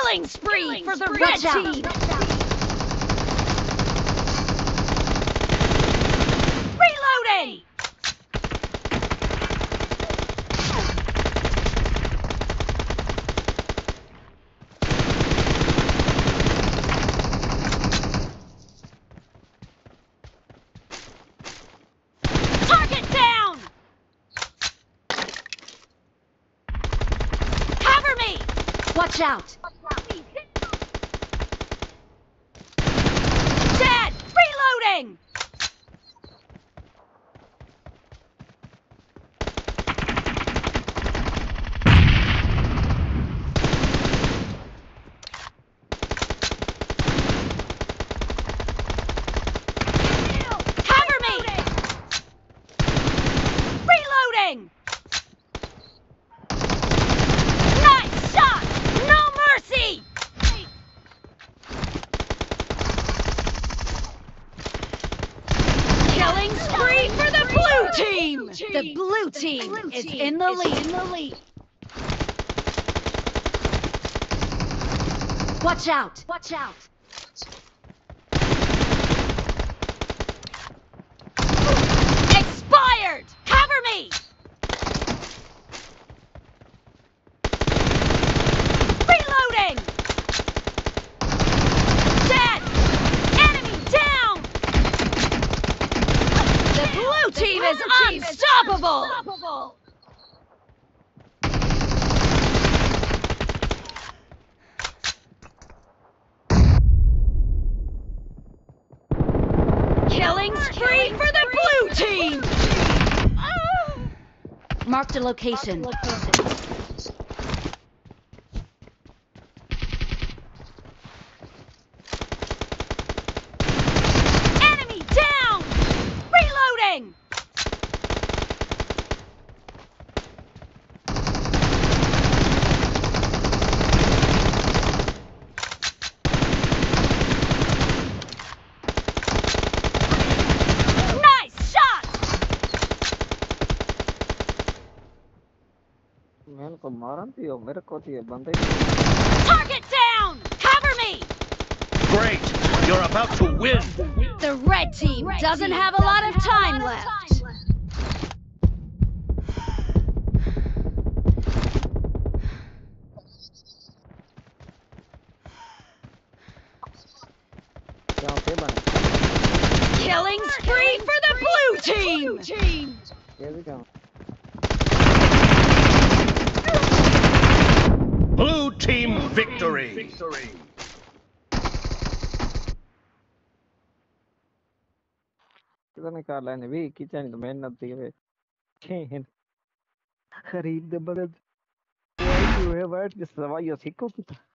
Killing spree for the red team! Reloading! Target down! Cover me! Watch out! Dead! Reloading! Cover me! Reloading! Nice shot! No mercy! Killing spree for the blue team! The blue team is in the lead. Watch out! Watch out! Expired! Cover me! Reloading! Dead! Enemy down! The blue team is unstoppable! Killing spree for the blue team! Marked a location. Enemy down! Reloading! Nice shot! Target down! Cover me! Great! You're about to win! The red team doesn't have a lot of time left. Killing spree for the blue team! Blue team victory! खरीद दे बगल